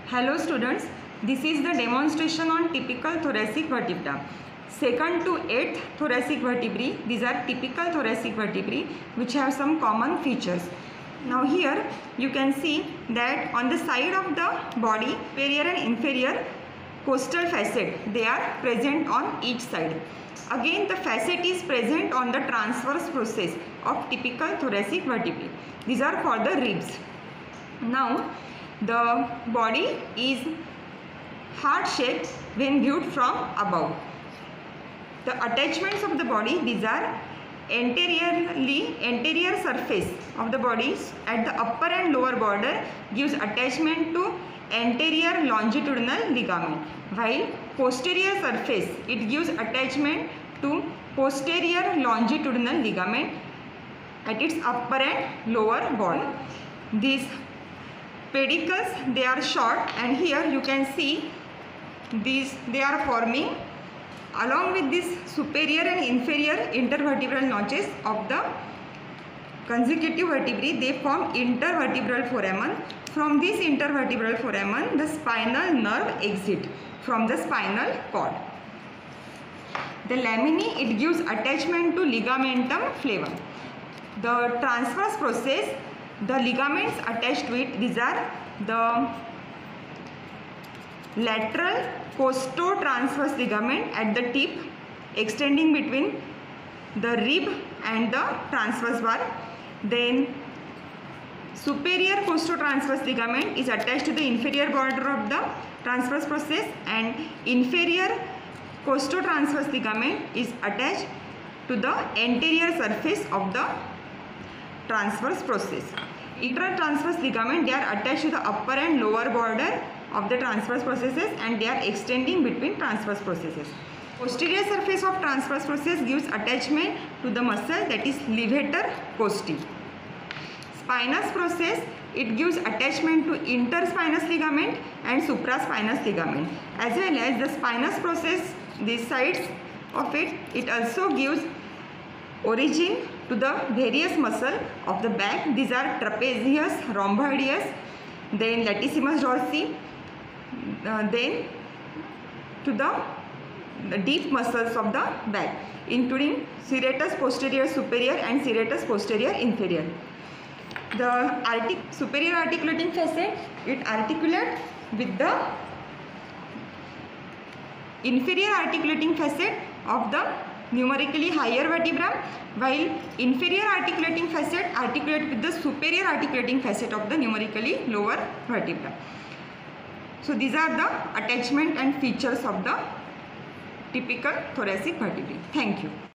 Hello students, this is the demonstration on typical thoracic vertebra. Second to 8th thoracic vertebrae, these are typical thoracic vertebrae which have some common features. Now here you can see that on the side of the body, superior and inferior costal facet, they are present on each side. Again the facet is present on the transverse process of typical thoracic vertebrae. These are for the ribs. Now the body is heart shaped when viewed from above. The attachments of the body, these are anterior surface of the body at the upper and lower border gives attachment to anterior longitudinal ligament, while posterior surface it gives attachment to posterior longitudinal ligament at its upper and lower border. These pedicles, they are short, and here you can see these, they are forming along with this superior and inferior intervertebral notches of the consecutive vertebrae. They form intervertebral foramen. From this intervertebral foramen, the spinal nerve exit from the spinal cord. The laminae, it gives attachment to ligamentum flavum. The transverse process, the ligaments attached to it, these are the lateral costotransverse ligament at the tip extending between the rib and the transverse bar. Then superior costotransverse ligament is attached to the inferior border of the transverse process, and inferior costotransverse ligament is attached to the anterior surface of the transverse process. Intertransverse ligament, they are attached to the upper and lower border of the transverse processes, and they are extending between transverse processes. Posterior surface of transverse process gives attachment to the muscle, that is levator costi. Spinous process, it gives attachment to interspinous ligament and supraspinous ligament, as well as the spinous process, these sides of it, it also gives origin to the various muscle of the back. These are trapezius, rhomboideus, then latissimus dorsi, then to the deep muscles of the back, including serratus posterior superior and serratus posterior inferior. The superior articulating facet, it articulates with the inferior articulating facet of the numerically higher vertebra, while inferior articulating facet articulates with the superior articulating facet of the numerically lower vertebra. So these are the attachment and features of the typical thoracic vertebrae. Thank you.